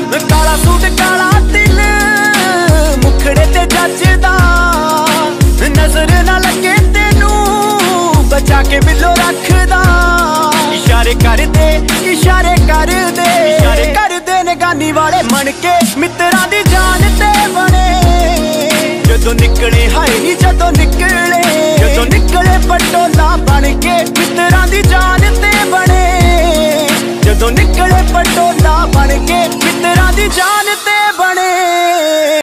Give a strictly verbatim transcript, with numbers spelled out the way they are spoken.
काला सूट काला दिल मुखड़े ते जचदा, नजर ना लगे तेनू बचा के बिलो रखदा। इशारे कर दे इशारे कर दे इशारे कर दे निगानी वाले मन के मित्रा दी जान ते बने, जदों निकले हाय नी